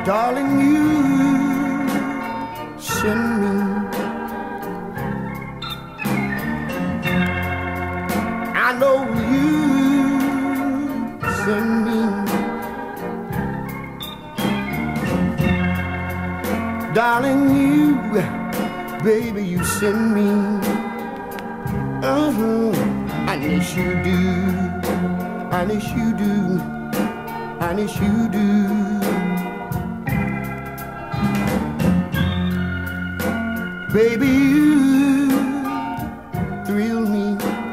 Darling, you send me. I know you send me. Darling, you, baby, you send me. And yes you do, and yes you do, and yes you do. Baby, you thrill me.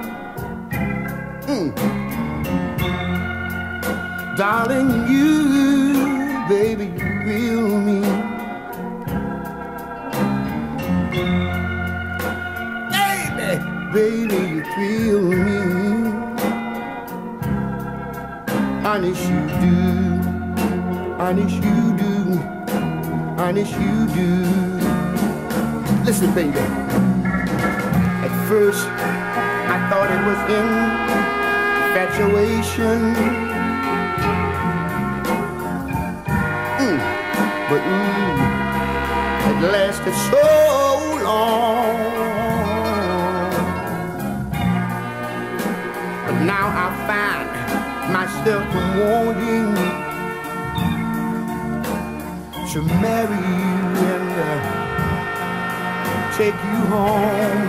Darling, you, baby, you thrill me. Baby, you thrill me. And yes you do, and yes you do, and yes you do. Listen, baby. At first, I thought it was infatuation. But it lasted so long. But now I find myself wanting to marry you and take you home.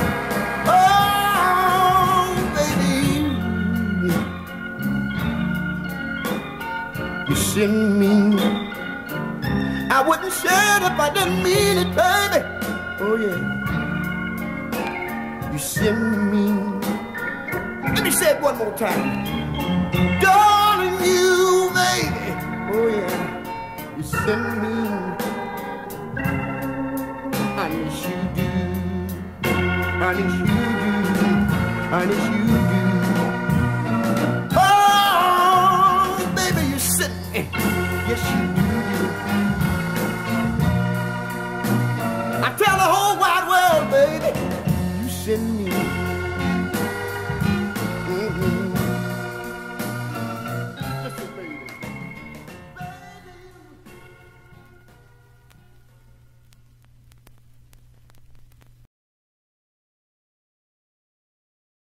Oh, baby, you send me. I wouldn't say it if I didn't mean it, baby. Oh, yeah. You send me. Let me say it one more time. Darling, you, baby. Oh, yeah. You send me. And yes you do, and yes you do, and yes you do.